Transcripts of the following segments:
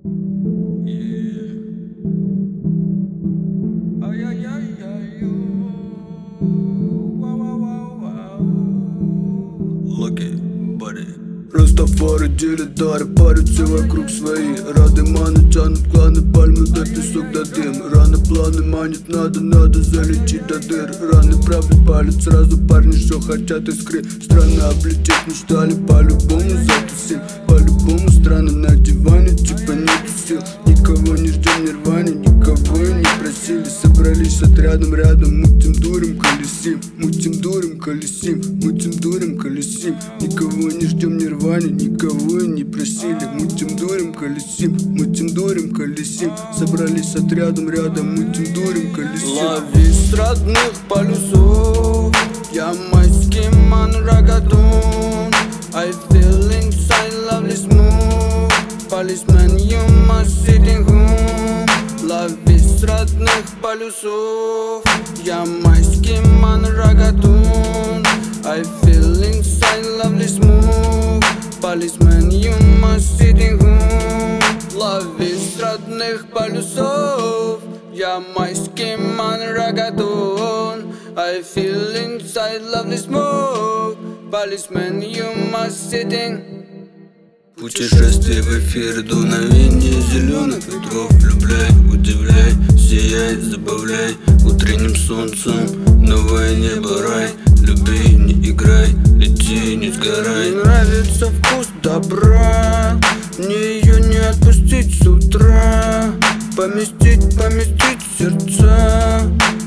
Растафары делят дары, парят все вокруг свои. Рады маны, тянут кланы, пальмы да песок да дым. Раны планы манит, надо залечить до дыр. Раны правды палят сразу, парни все хотят искры. Страны облететь мечтали, по-любому затусим. По-любому страны на диване, типа нету сил. Никого не ждем Нирване, никого и не просили. Собрались отрядом рядом, мутим, дурим, колесим. Мутим, дурим, колесим, мутим, дурим, колесим. Никого не ждем Нирване, никого и не просили. Мутим, дурим, колесим, мутим, дурим, колесим. Собрались отрядом рядом, мутим, дурим, колесим. Лови с родных полюсов, я майский манрагатун. I feel inside lovely smooth. Policeman, you must sitting home. Лови с родных полюсов, я майский манрагатун. I feel inside lovely smooth. Policeman, you must sitting home. Лови с родных полюсов, я майский манрагатун. I feel inside lovely smoke. Policeman, you must sitting. Путешествие в эфир, дуновение зеленых ветров. Влюбляй, удивляй, сияй, забавляй утренним солнцем. Новое небо, рай. Люби, не играй, лети, не сгорай. Мне нравится вкус добра, мне ее не отпустить с утра. Поместить в сердца,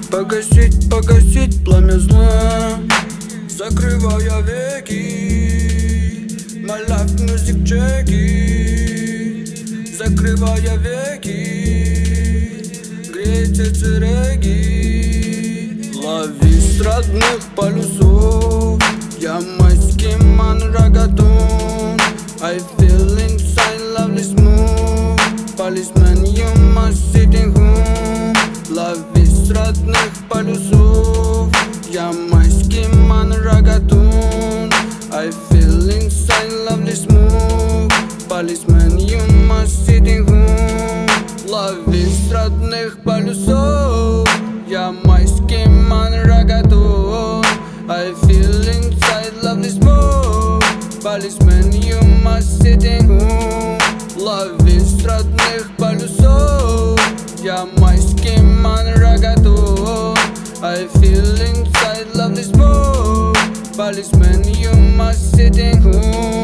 погасить пламя зла. Закрывая веки, my life music чеки. Закрывая веки, греет сердце реги. Лови с родных полюсов, я майский манрагатун. I feel inside lovely smooth. Policeman, you must sitting home. Лови с родных полюсов, я майский манрагатун. I feel inside lovely smooth. Policeman, you must sitting home. Лови с родных полюсов, я майский манрагатун. I feel inside lovely smooth. Policeman, you must sitting home. Лови с родных полюсов, я майский манрагатун. I feel inside lovely smoke. Policeman, you must sitting home.